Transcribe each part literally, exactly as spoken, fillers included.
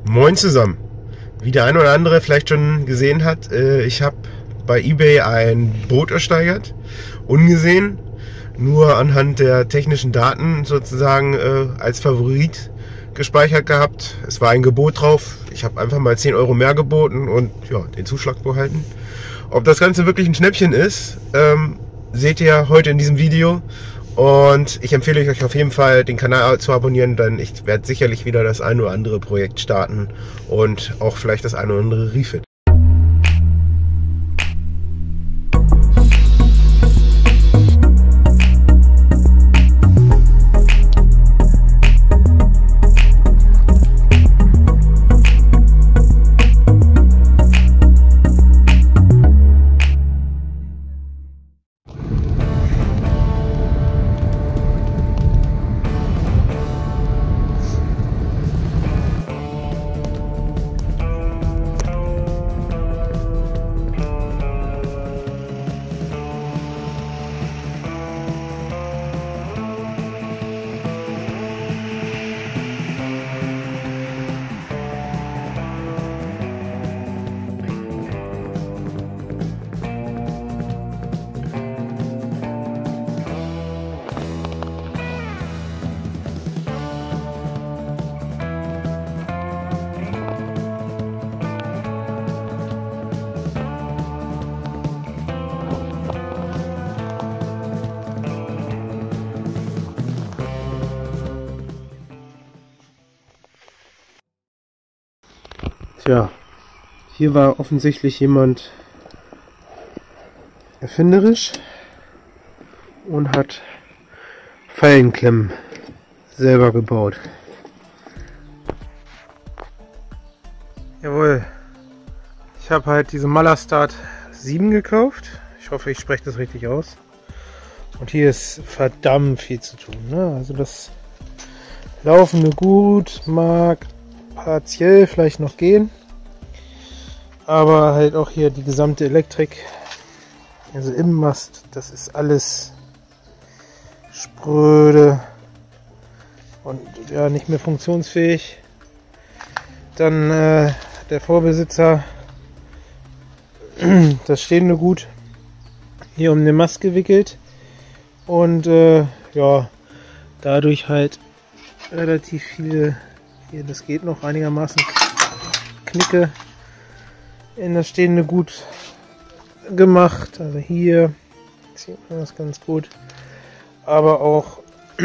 Moin zusammen. Wie der eine oder andere vielleicht schon gesehen hat, ich habe bei eBay ein Boot ersteigert, ungesehen, nur anhand der technischen Daten sozusagen als Favorit gespeichert gehabt. Es war ein Gebot drauf, ich habe einfach mal zehn Euro mehr geboten und ja, den Zuschlag behalten. Ob das Ganze wirklich ein Schnäppchen ist, ähm, seht ihr heute in diesem Video. Und ich empfehle euch auf jeden Fall, den Kanal zu abonnieren, denn ich werde sicherlich wieder das ein oder andere Projekt starten und auch vielleicht das ein oder andere Refit. Tja, hier war offensichtlich jemand erfinderisch und hat Fallenklemmen selber gebaut. Jawohl, ich habe halt diese Malastart sieben gekauft. Ich hoffe, ich spreche das richtig aus. Und hier ist verdammt viel zu tun, ne? Also das Laufende gut, mag partiell vielleicht noch gehen, aber halt auch hier die gesamte Elektrik, also im Mast, das ist alles spröde und ja nicht mehr funktionsfähig. Dann äh, der Vorbesitzer das stehende Gut hier um den Mast gewickelt und äh, ja dadurch halt relativ viele, hier das geht noch einigermaßen, Knicke in das stehende Gut gemacht. Also hier sieht man das ganz gut, aber auch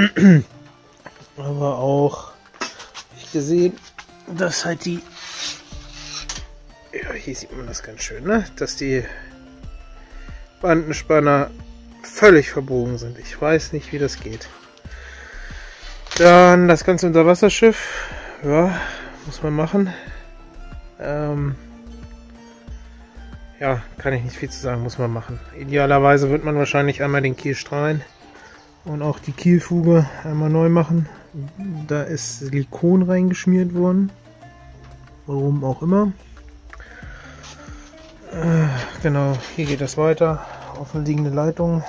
aber auch ich gesehen, dass halt die, ja, hier sieht man das ganz schön, ne? Dass die Bandenspanner völlig verbogen sind. Ich weiß nicht, wie das geht. Dann das ganze Unterwasserschiff, ja, muss man machen. Ähm, ja, kann ich nicht viel zu sagen, muss man machen. Idealerweise wird man wahrscheinlich einmal den Kiel strahlen und auch die Kielfuge einmal neu machen. Da ist Silikon reingeschmiert worden, warum auch immer. Äh, genau, hier geht das weiter, offenliegende Leitung.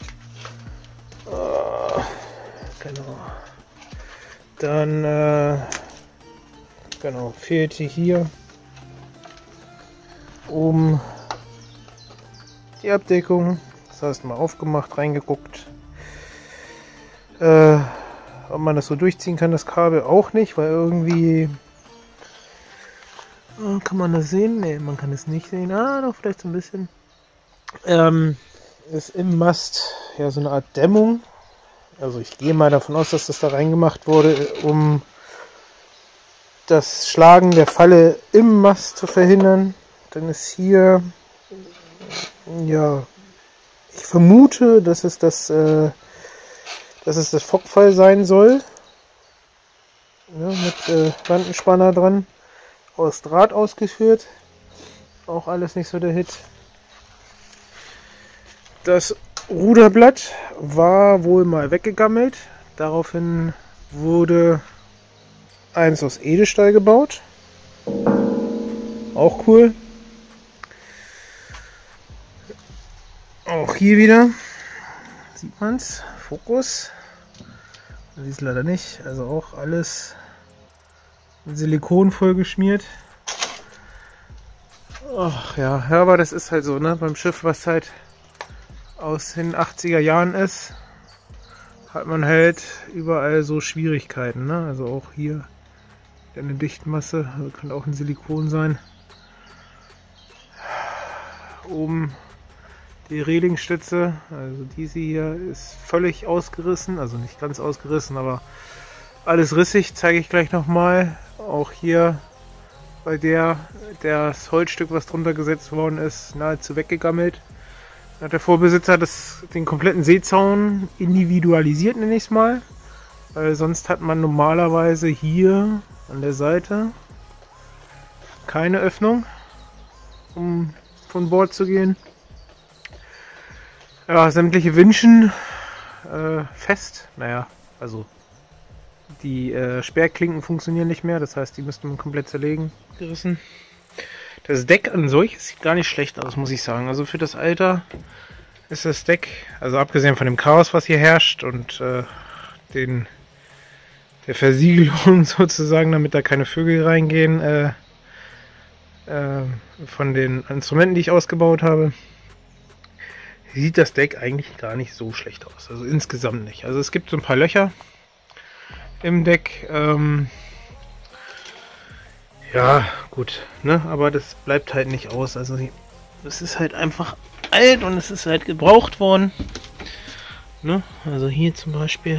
Äh, genau. Dann äh, genau, fehlte hier oben die Abdeckung. Das heißt, mal aufgemacht, reingeguckt. Äh, ob man das so durchziehen kann, das Kabel auch nicht, weil irgendwie äh, kann man das sehen? Ne, man kann es nicht sehen. Ah, doch, vielleicht so ein bisschen. Ähm, ist im Mast ja so eine Art Dämmung. Also ich gehe mal davon aus, dass das da reingemacht wurde, um das Schlagen der Falle im Mast zu verhindern. Dann ist hier, ja, ich vermute, dass es das, äh, dass es das Fockfall sein soll. Ja, mit äh, Bandenspanner dran, aus Draht ausgeführt. Auch alles nicht so der Hit. Das Ruderblatt war wohl mal weggegammelt. Daraufhin wurde eins aus Edelstahl gebaut. Auch cool. Auch hier wieder sieht man es. Fokus. Man sieht es leider nicht. Also auch alles Silikon vollgeschmiert. Ach ja, ja, aber das ist halt so, ne? Beim Schiff, was halt aus den achtziger Jahren ist, hat man halt überall so Schwierigkeiten, ne? Also auch hier eine Dichtmasse, also kann auch ein Silikon sein. Oben die Relingstütze, also diese hier ist völlig ausgerissen, also nicht ganz ausgerissen, aber alles rissig, zeige ich gleich nochmal. Auch hier bei der, das Holzstück, was drunter gesetzt worden ist, nahezu weggegammelt. Hat der Vorbesitzer das, den kompletten Seezaun individualisiert, nenne ich es mal. Weil sonst hat man normalerweise hier an der Seite keine Öffnung, um von Bord zu gehen. Ja, sämtliche Winschen äh, fest. Naja, also die äh, Sperrklinken funktionieren nicht mehr, das heißt, die müsste man komplett zerlegen. Gerissen. Das Deck an solches sieht gar nicht schlecht aus, muss ich sagen. Also für das Alter ist das Deck, also abgesehen von dem Chaos, was hier herrscht und äh, den, der Versiegelung sozusagen, damit da keine Vögel reingehen, äh, äh, von den Instrumenten, die ich ausgebaut habe, sieht das Deck eigentlich gar nicht so schlecht aus. Also insgesamt nicht. Also es gibt so ein paar Löcher im Deck. Ähm, ja, gut, ne? Aber das bleibt halt nicht aus. Also es ist halt einfach alt und es ist halt gebraucht worden. Ne? Also hier zum Beispiel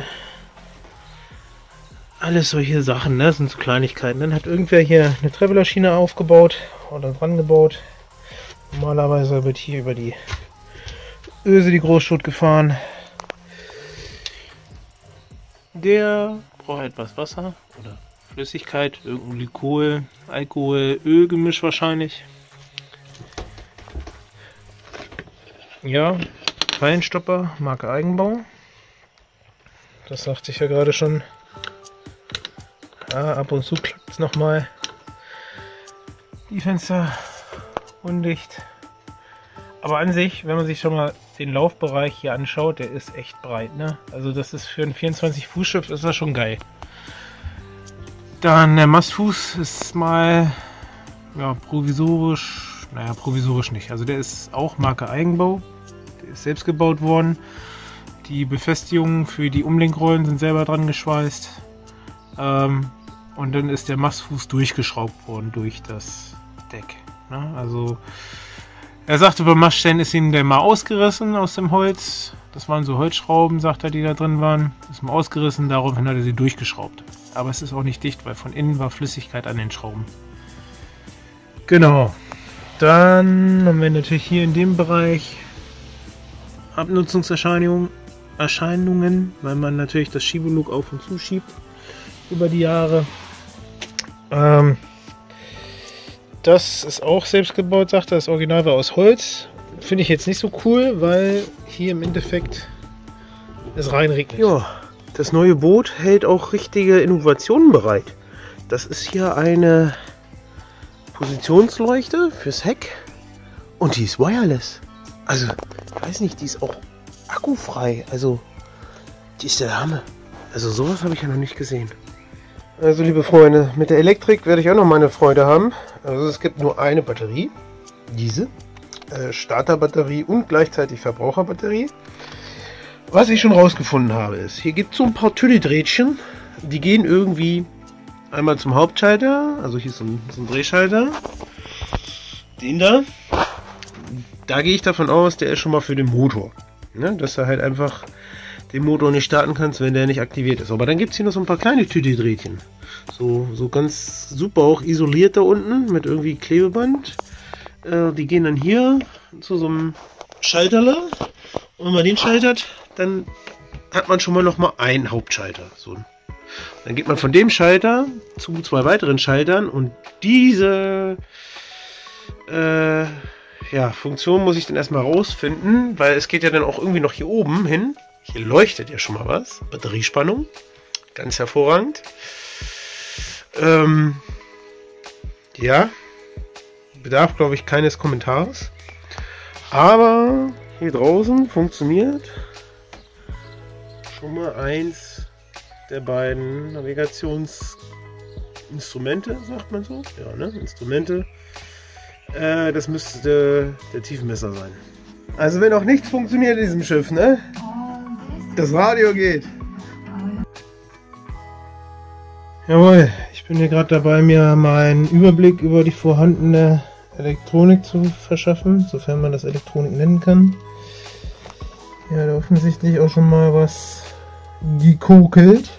alles solche Sachen, ne? Das sind so Kleinigkeiten. Dann hat irgendwer hier eine Traveler-Schiene aufgebaut oder dran gebaut. Normalerweise wird hier über die Öse die Großschut gefahren. Der braucht etwas Wasser oder Flüssigkeit, irgendein Glykol, Alkohol, Ölgemisch wahrscheinlich. Ja, Fallenstopper, Marke Eigenbau. Das sagte ich ja gerade schon. Ah, ab und zu klappt es nochmal. Die Fenster undicht. Aber an sich, wenn man sich schon mal den Laufbereich hier anschaut, der ist echt breit, ne? Also das ist für ein vierundzwanzig Fuß Schiff ist das schon geil. Dann der Mastfuß ist mal ja, provisorisch, naja provisorisch nicht, also der ist auch Marke Eigenbau, der ist selbst gebaut worden. Die Befestigungen für die Umlenkrollen sind selber dran geschweißt. Ähm, und dann ist der Mastfuß durchgeschraubt worden durch das Deck, ne? Also er sagte, beim Maststellen ist ihm der mal ausgerissen aus dem Holz. Das waren so Holzschrauben, sagt er, die da drin waren. Das ist mal ausgerissen, daraufhin hat er sie durchgeschraubt. Aber es ist auch nicht dicht, weil von innen war Flüssigkeit an den Schrauben. Genau. Dann haben wir natürlich hier in dem Bereich Abnutzungserscheinungen, Erscheinungen, weil man natürlich das Schiebelug auf und zu schiebt über die Jahre. Ähm, Das ist auch selbst gebaut, sagt er. Das Original war aus Holz. Finde ich jetzt nicht so cool, weil hier im Endeffekt es reinregnet. Ja, das neue Boot hält auch richtige Innovationen bereit. Das ist hier eine Positionsleuchte fürs Heck und die ist wireless. Also, ich weiß nicht, die ist auch akkufrei. Also, die ist der Hammer. Also, sowas habe ich ja noch nicht gesehen. Also liebe Freunde, mit der Elektrik werde ich auch noch meine Freude haben. Also es gibt nur eine Batterie, diese äh, Starterbatterie und gleichzeitig Verbraucherbatterie. Was ich schon rausgefunden habe ist, hier gibt es so ein paar Tüdedrähtchen, die gehen irgendwie einmal zum Hauptschalter, also hier ist so ein, so ein Drehschalter, den da. Da gehe ich davon aus, der ist schon mal für den Motor, ne? Dass er halt einfach den Motor nicht starten kannst, wenn der nicht aktiviert ist. Aber dann gibt es hier noch so ein paar kleine Tüdedrähtchen. So, so ganz super auch isoliert da unten mit irgendwie Klebeband. Äh, die gehen dann hier zu so einem Schalterle. Und wenn man den schaltet, dann hat man schon mal noch mal einen Hauptschalter. So. Dann geht man von dem Schalter zu zwei weiteren Schaltern und diese äh, ja, Funktion muss ich dann erstmal rausfinden, weil es geht ja dann auch irgendwie noch hier oben hin. Hier leuchtet ja schon mal was. Batteriespannung. Ganz hervorragend. Ähm, ja. Bedarf, glaube ich, keines Kommentars. Aber hier draußen funktioniert schon mal eins der beiden Navigationsgeräte Instrumente, sagt man so. Ja, ne? Instrumente. Äh, das müsste der Tiefenmesser sein. Also wenn auch nichts funktioniert in diesem Schiff, ne? Das Radio geht. Jawohl, ich bin hier gerade dabei, mir meinen Überblick über die vorhandene Elektronik zu verschaffen, sofern man das Elektronik nennen kann. Ja, da offensichtlich auch schon mal was gekokelt.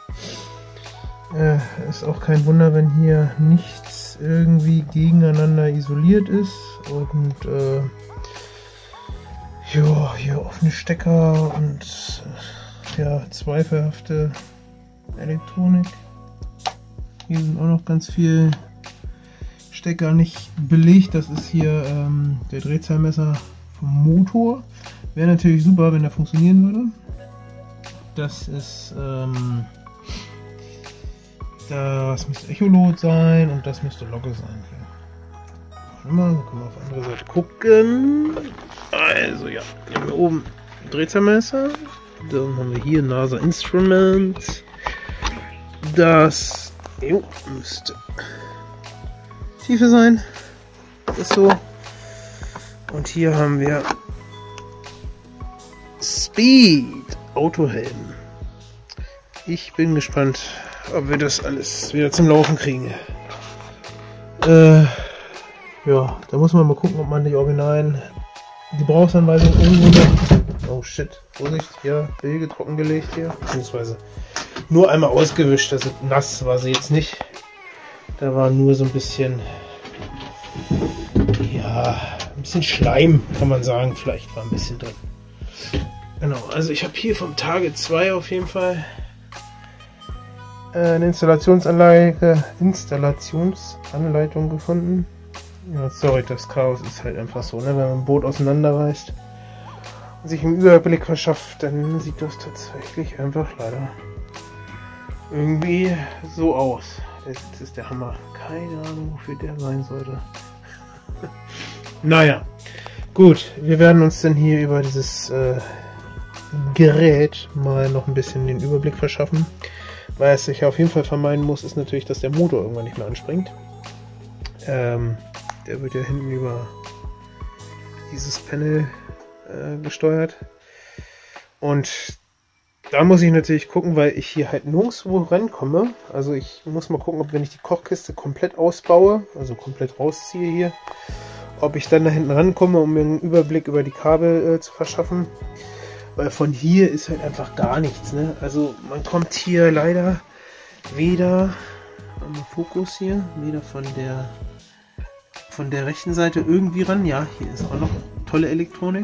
Äh, ist auch kein Wunder, wenn hier nichts irgendwie gegeneinander isoliert ist und äh, ja, hier offene Stecker und äh, ja, zweifelhafte Elektronik. Hier sind auch noch ganz viele Stecker nicht belegt. Das ist hier ähm, der Drehzahlmesser vom Motor. Wäre natürlich super, wenn der funktionieren würde. Das ist ähm, das müsste Echolot sein und das müsste Logge sein hier. Warte mal, dann können wir auf die andere Seite gucken. Also ja, hier haben wir oben Drehzahlmesser. Dann haben wir hier NASA Instrument. Das jo, müsste Tiefe sein. Das ist so. Und hier haben wir Speed Autohelm. Ich bin gespannt, ob wir das alles wieder zum Laufen kriegen. Äh, ja, da muss man mal gucken, ob man die originalen Gebrauchsanweisungen irgendwo noch... Oh shit, Vorsicht, hier, Bilge trockengelegt hier. Beziehungsweise nur einmal ausgewischt, also nass war sie jetzt nicht. Da war nur so ein bisschen... Ja, ein bisschen Schleim, kann man sagen, vielleicht war ein bisschen drin. Genau, also ich habe hier vom Tage zwei auf jeden Fall eine Installationsanlage, Installationsanleitung gefunden. Ja, sorry, das Chaos ist halt einfach so, ne? Wenn man ein Boot auseinanderreißt und sich einen Überblick verschafft, dann sieht das tatsächlich einfach leider irgendwie so aus. Das ist der Hammer. Keine Ahnung, wofür der sein sollte. Naja, gut, wir werden uns dann hier über dieses äh, Gerät mal noch ein bisschen den Überblick verschaffen. Was ich auf jeden Fall vermeiden muss, ist natürlich, dass der Motor irgendwann nicht mehr anspringt. Ähm, der wird ja hinten über dieses Panel äh, gesteuert. Und da muss ich natürlich gucken, weil ich hier halt nirgendwo rankomme. Also ich muss mal gucken, ob wenn ich die Kochkiste komplett ausbaue, also komplett rausziehe hier, ob ich dann da hinten rankomme, um mir einen Überblick über die Kabel äh, zu verschaffen. Weil von hier ist halt einfach gar nichts, ne? Also man kommt hier leider weder am Fokus hier, weder von der von der rechten Seite irgendwie ran. Ja, hier ist auch noch tolle Elektronik.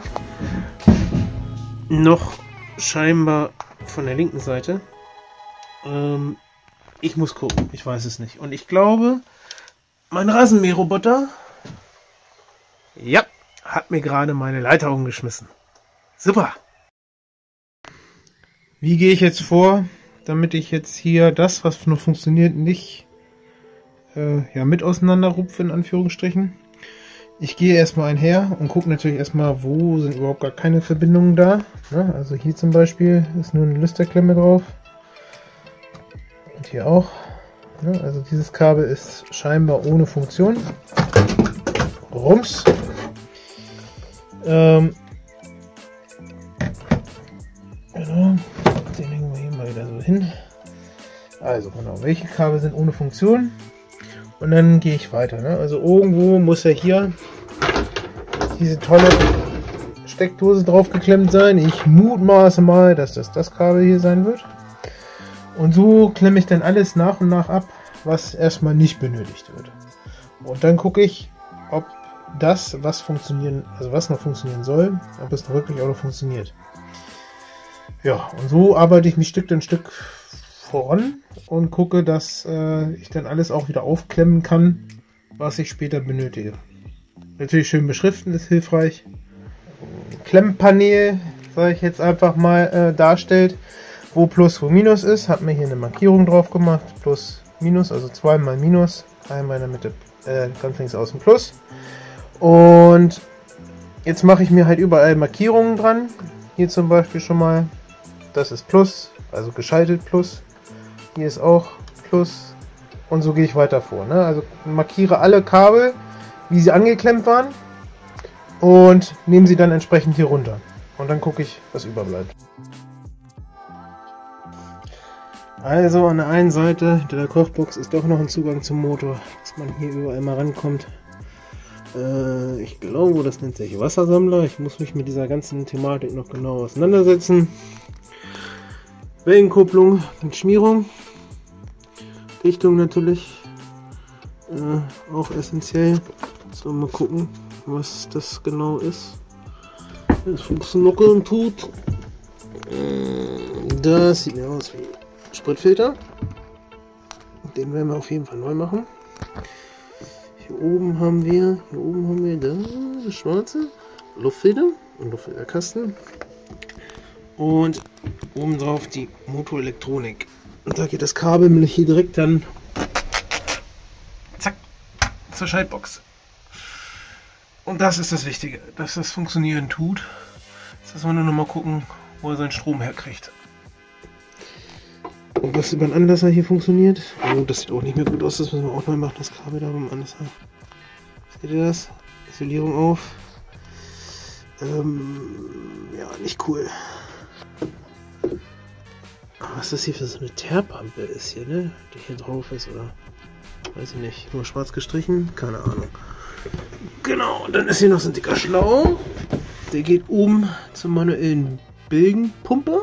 Noch scheinbar von der linken Seite. Ähm, ich muss gucken, ich weiß es nicht. Und ich glaube, mein Rasenmäherroboter, ja, hat mir gerade meine Leiter umgeschmissen. Super! Wie gehe ich jetzt vor, damit ich jetzt hier das, was noch funktioniert, nicht äh, ja, mit auseinanderrupfe, in Anführungsstrichen. Ich gehe erstmal einher und gucke natürlich erstmal, wo sind überhaupt gar keine Verbindungen da. Ne? Also hier zum Beispiel ist nur eine Lüsterklemme drauf. Und hier auch. Ne? Also dieses Kabel ist scheinbar ohne Funktion. Rums. Ähm, genau. Den legen wir hier mal wieder so hin. Also genau, welche Kabel sind ohne Funktion? Und dann gehe ich weiter. Ne? Also irgendwo muss ja hier diese tolle Steckdose drauf geklemmt sein. Ich mutmaße mal, dass das das Kabel hier sein wird. Und so klemme ich dann alles nach und nach ab, was erstmal nicht benötigt wird. Und dann gucke ich, ob das, was funktionieren, also was noch funktionieren soll, ob es noch wirklich auch noch funktioniert. Ja, und so arbeite ich mich Stück für Stück voran und gucke, dass äh, ich dann alles auch wieder aufklemmen kann, was ich später benötige. Natürlich schön beschriften ist hilfreich. Klemmpanel, sage ich jetzt einfach mal, äh, darstellt, wo Plus, wo Minus ist. Hat mir hier eine Markierung drauf gemacht. Plus, Minus, also zweimal Minus, einmal in der Mitte, äh, ganz links außen Plus. Und jetzt mache ich mir halt überall Markierungen dran. Hier zum Beispiel schon mal, das ist Plus, also geschaltet Plus. Hier ist auch Plus, und so gehe ich weiter vor. Ne? Also markiere alle Kabel, wie sie angeklemmt waren und nehme sie dann entsprechend hier runter. Und dann gucke ich, was überbleibt. Also an der einen Seite hinter der Kochbox ist doch noch ein Zugang zum Motor, dass man hier überall mal rankommt. Äh, ich glaube, das nennt sich Wassersammler. Ich muss mich mit dieser ganzen Thematik noch genau auseinandersetzen. Wellenkupplung mit Schmierung. Dichtung natürlich. Äh, auch essentiell. So, mal gucken, was das genau ist. Das funktioniert tut. Das sieht mir aus wie Spritfilter. Den werden wir auf jeden Fall neu machen. Hier oben haben wir, hier oben haben wir da das schwarze Luftfilter und Luftfilterkasten. Und oben drauf die Motorelektronik. Und da geht das Kabel nämlich hier direkt dann zack zur Schaltbox. Und das ist das Wichtige, dass das funktionieren tut. Jetzt müssen wir nur noch mal gucken, wo er seinen Strom herkriegt. Und was über den Anlasser hier funktioniert. Oh, das sieht auch nicht mehr gut aus. Das müssen wir auch neu machen, das Kabel da beim Anlasser. Seht ihr das? Isolierung auf. Ähm, ja, nicht cool. Was das hier für so eine Teerpampe ist hier, ne? Die hier drauf ist, oder? Weiß ich nicht. Nur schwarz gestrichen? Keine Ahnung. Genau, und dann ist hier noch so ein dicker Schlauch. Der geht oben zur manuellen Bilgenpumpe.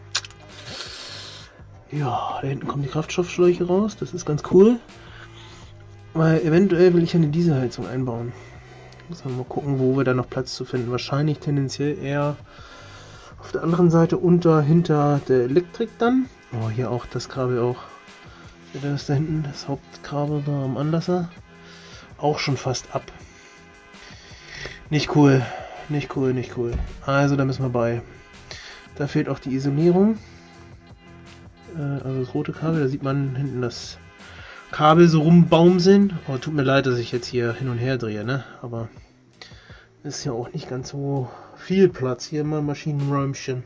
Ja, da hinten kommen die Kraftstoffschläuche raus. Das ist ganz cool. Weil eventuell will ich eine Dieselheizung einbauen. Müssen wir mal gucken, wo wir da noch Platz zu finden. Wahrscheinlich tendenziell eher auf der anderen Seite unter, hinter der Elektrik dann. Oh, hier auch das Kabel auch. Seht ihr das da hinten? Das Hauptkabel da am Anlasser. Auch schon fast ab. Nicht cool. Nicht cool, nicht cool. Also da müssen wir bei. Da fehlt auch die Isolierung. Also das rote Kabel, da sieht man hinten das Kabel so rumbaumseln. Oh, tut mir leid, dass ich jetzt hier hin und her drehe, ne? Aber ist ja auch nicht ganz so viel Platz hier im Maschinenräumchen.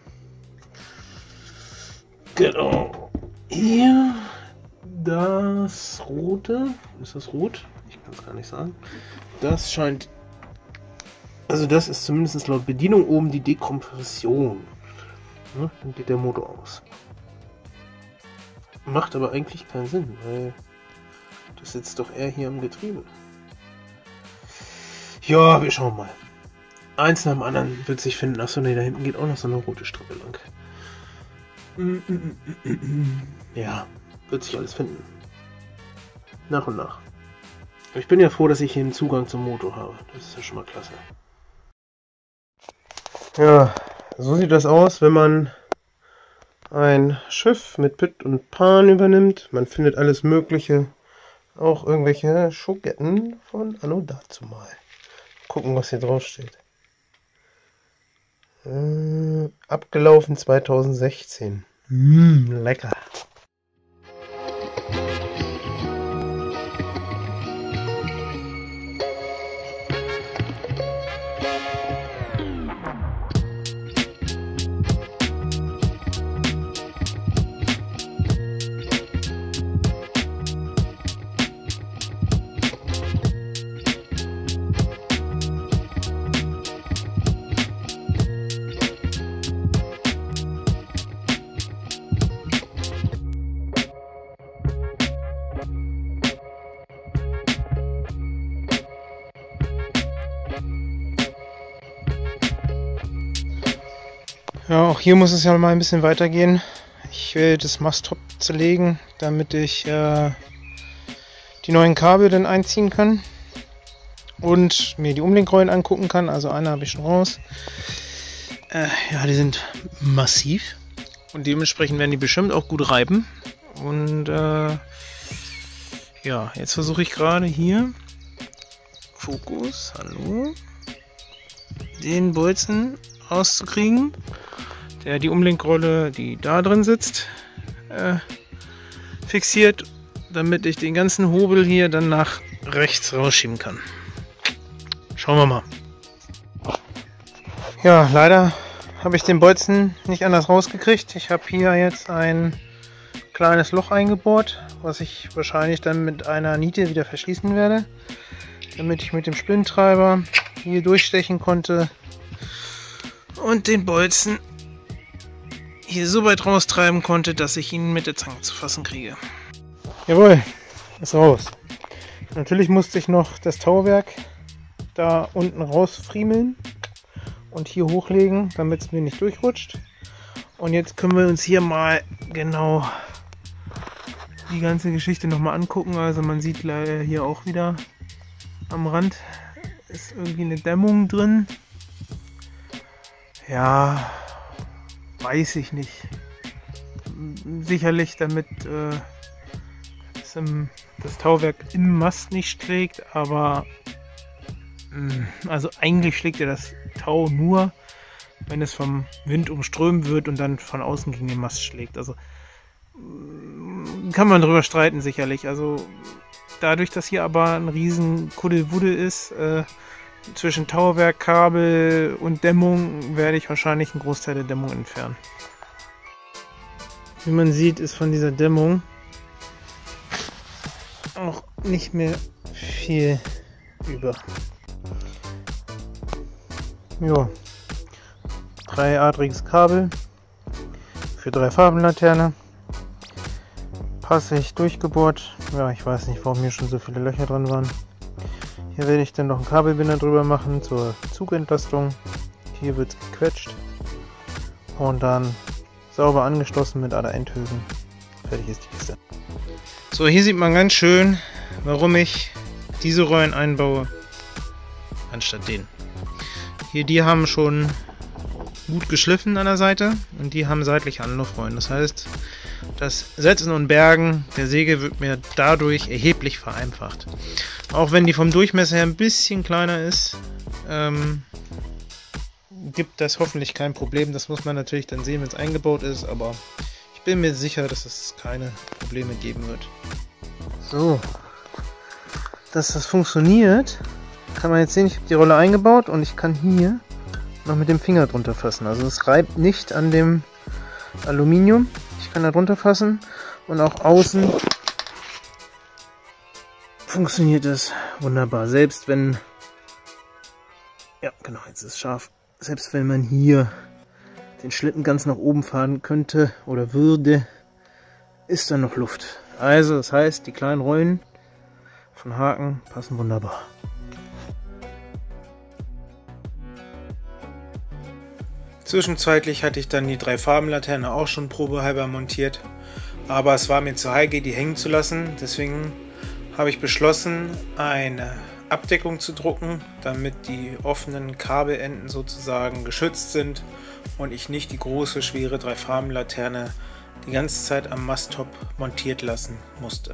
Genau. Hier das rote. Ist das rot? Ich kann es gar nicht sagen. Das scheint. Also das ist zumindest laut Bedienung oben die Dekompression. Ne? Dann geht der Motor aus. Macht aber eigentlich keinen Sinn, weil das sitzt doch eher hier am Getriebe. Ja, wir schauen mal. Eins nach dem anderen wird sich finden. Achso, ne, da hinten geht auch noch so eine rote Strippe lang. Ja, wird sich alles finden. Nach und nach. Ich bin ja froh, dass ich hier einen Zugang zum Motor habe. Das ist ja schon mal klasse. Ja, so sieht das aus, wenn man ein Schiff mit Pit und Pan übernimmt. Man findet alles Mögliche. Auch irgendwelche Schoketten von anno dazumal. Gucken, was hier drauf steht. Äh, abgelaufen zweitausendsechzehn. Mmh, lecker. Ja, auch hier muss es ja mal ein bisschen weitergehen. Ich will das Masttop zerlegen, damit ich äh, die neuen Kabel dann einziehen kann und mir die Umlenkrollen angucken kann. Also eine habe ich schon raus. Äh, ja, die sind massiv und dementsprechend werden die bestimmt auch gut reiben. Und äh, ja, jetzt versuche ich gerade hier, Fokus, hallo, den Bolzen rauszukriegen, der die Umlenkrolle, die da drin sitzt, äh, fixiert, damit ich den ganzen Hobel hier dann nach rechts rausschieben kann. Schauen wir mal. Ja, leider habe ich den Bolzen nicht anders rausgekriegt. Ich habe hier jetzt ein kleines Loch eingebohrt, was ich wahrscheinlich dann mit einer Niete wieder verschließen werde, damit ich mit dem Spindentreiber hier durchstechen konnte und den Bolzen hier so weit raustreiben konnte, dass ich ihn mit der Zange zu fassen kriege. Jawohl, ist raus. Natürlich musste ich noch das Tauwerk da unten rausfriemeln und hier hochlegen, damit es mir nicht durchrutscht. Und jetzt können wir uns hier mal genau die ganze Geschichte noch mal angucken. Also man sieht leider hier auch wieder am Rand ist irgendwie eine Dämmung drin. Ja, weiß ich nicht. Sicherlich damit äh, es im, das Tauwerk im Mast nicht schlägt, aber mh, also eigentlich schlägt ja das Tau nur, wenn es vom Wind umströmt wird und dann von außen gegen den Mast schlägt. Also kann man drüber streiten sicherlich. Also dadurch, dass hier aber ein riesen Kuddelwuddel ist, äh, zwischen Tauwerk, Kabel und Dämmung, werde ich wahrscheinlich einen Großteil der Dämmung entfernen. Wie man sieht, ist von dieser Dämmung auch nicht mehr viel über. Ja, dreiadriges Kabel für drei Farbenlaterne. Passig durchgebohrt. Ja, ich weiß nicht, warum hier schon so viele Löcher dran waren. Hier werde ich dann noch einen Kabelbinder drüber machen zur Zugentlastung. Hier wird es gequetscht und dann sauber angeschlossen mit aller Endhülsen. Fertig ist die Kiste. So, hier sieht man ganz schön, warum ich diese Rollen einbaue, anstatt den. Hier, die haben schon gut geschliffen an der Seite und die haben seitliche Anlaufrollen. Das heißt, das Setzen und Bergen der Säge wird mir dadurch erheblich vereinfacht. Auch wenn die vom Durchmesser her ein bisschen kleiner ist, ähm, gibt das hoffentlich kein Problem. Das muss man natürlich dann sehen, wenn es eingebaut ist, aber ich bin mir sicher, dass es keine Probleme geben wird. So, dass das funktioniert, kann man jetzt sehen. Ich habe die Rolle eingebaut und ich kann hier noch mit dem Finger drunter fassen. Also es reibt nicht an dem Aluminium. Ich kann da drunter fassen und auch außen funktioniert es wunderbar. Selbst wenn, ja genau, jetzt ist es scharf. Selbst wenn man hier den Schlitten ganz nach oben fahren könnte oder würde, ist da noch Luft. Also das heißt, die kleinen Rollen von Haken passen wunderbar. Zwischenzeitlich hatte ich dann die drei Farbenlaterne auch schon probehalber montiert, aber es war mir zu heikel, die hängen zu lassen. Deswegen habe ich beschlossen, eine Abdeckung zu drucken, damit die offenen Kabelenden sozusagen geschützt sind und ich nicht die große, schwere drei Farbenlaterne die ganze Zeit am Masttop montiert lassen musste.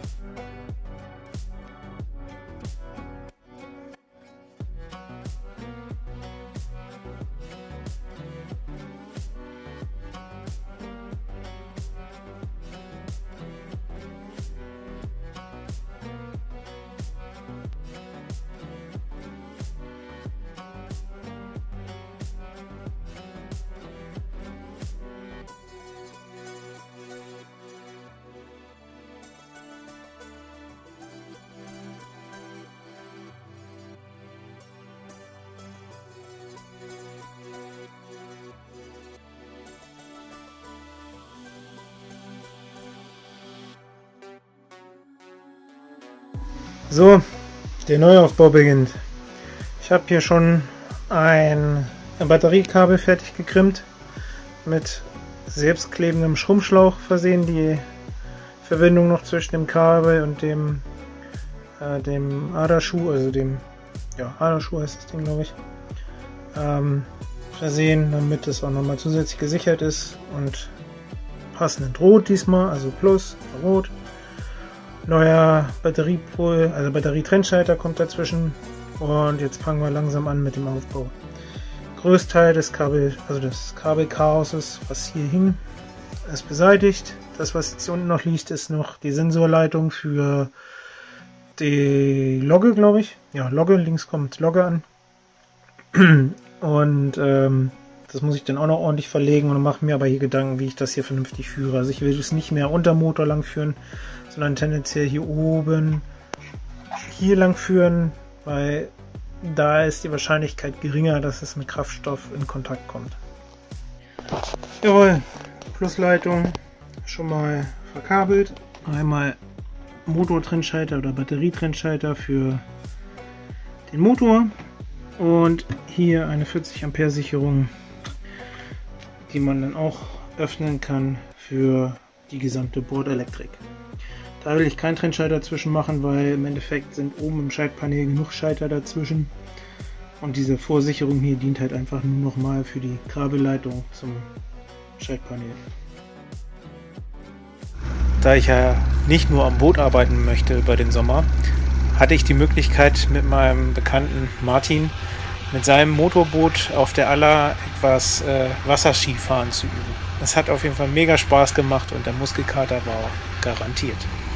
So, der Neuaufbau beginnt. Ich habe hier schon ein Batteriekabel fertig gekrimmt, mit selbstklebendem Schrumpfschlauch versehen, die Verbindung noch zwischen dem Kabel und dem, äh, dem Aderschuh, also dem, ja, Aderschuh heißt das Ding, glaube ich, ähm, versehen, damit es auch nochmal zusätzlich gesichert ist und passend rot diesmal, also plus, rot. Neuer Batteriepol, also Batterietrennschalter kommt dazwischen und jetzt fangen wir langsam an mit dem Aufbau. Größteil des Kabel, also des Kabelchaoses, was hier hing, ist beseitigt. Das, was jetzt hier unten noch liegt, ist noch die Sensorleitung für die Logge, glaube ich. Ja, Logge, links kommt Logge an. Und ähm, Das muss ich dann auch noch ordentlich verlegen und mache mir aber hier Gedanken, wie ich das hier vernünftig führe. Also ich will es nicht mehr unter Motor lang führen, sondern tendenziell hier oben hier lang führen, weil da ist die Wahrscheinlichkeit geringer, dass es mit Kraftstoff in Kontakt kommt. Jawohl, Plusleitung schon mal verkabelt. Einmal Motortrennschalter oder Batterietrennschalter für den Motor und hier eine vierzig Ampere Sicherung, die man dann auch öffnen kann für die gesamte Bordelektrik. Da will ich keinen Trennschalter dazwischen machen, weil im Endeffekt sind oben im Schaltpanel genug Schalter dazwischen und diese Vorsicherung hier dient halt einfach nur noch mal für die Kabelleitung zum Schaltpanel. Da ich ja nicht nur am Boot arbeiten möchte über den Sommer, hatte ich die Möglichkeit mit meinem Bekannten Martin mit seinem Motorboot auf der Aller etwas äh, Wasserskifahren zu üben. Es hat auf jeden Fall mega Spaß gemacht und der Muskelkater war auch garantiert.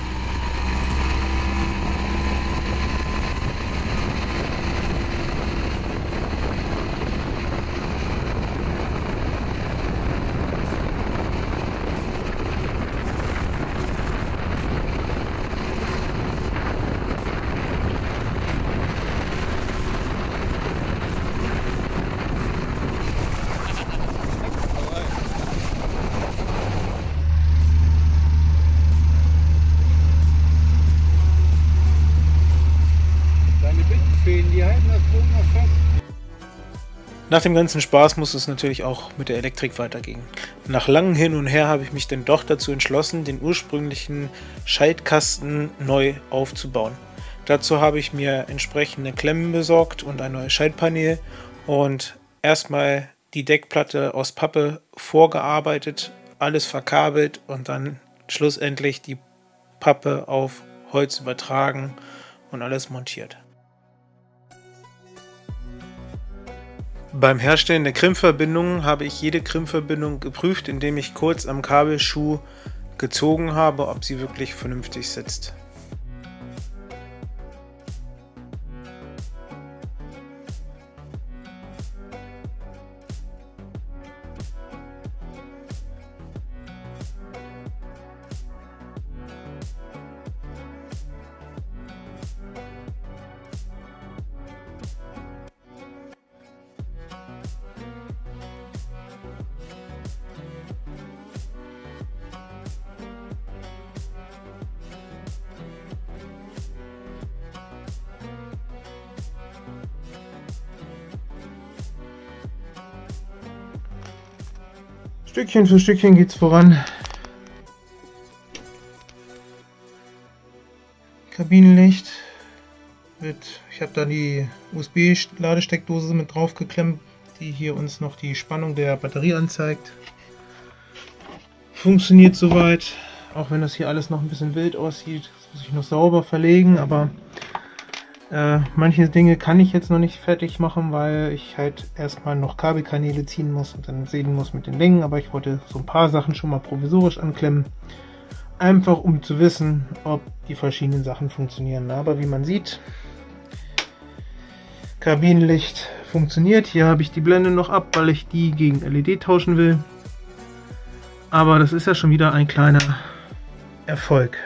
Nach dem ganzen Spaß muss es natürlich auch mit der Elektrik weitergehen. Nach langem Hin und Her habe ich mich dann doch dazu entschlossen, den ursprünglichen Schaltkasten neu aufzubauen. Dazu habe ich mir entsprechende Klemmen besorgt und ein neues Schaltpanel und erstmal die Deckplatte aus Pappe vorgearbeitet, alles verkabelt und dann schlussendlich die Pappe auf Holz übertragen und alles montiert. Beim Herstellen der Krimmverbindungen habe ich jede Krimmverbindung geprüft, indem ich kurz am Kabelschuh gezogen habe, ob sie wirklich vernünftig sitzt. Stückchen für Stückchen geht es voran. Kabinenlicht mit, ich habe da die U S B-Ladesteckdose mit drauf geklemmt, die hier uns noch die Spannung der Batterie anzeigt. Funktioniert soweit, auch wenn das hier alles noch ein bisschen wild aussieht. Das muss ich noch sauber verlegen, aber Äh, manche Dinge kann ich jetzt noch nicht fertig machen, weil ich halt erstmal noch Kabelkanäle ziehen muss und dann sehen muss mit den Längen, aber ich wollte so ein paar Sachen schon mal provisorisch anklemmen, einfach um zu wissen, ob die verschiedenen Sachen funktionieren. Aber wie man sieht, Kabinenlicht funktioniert. Hier habe ich die Blende noch ab, weil ich die gegen L E D tauschen will, aber das ist ja schon wieder ein kleiner Erfolg.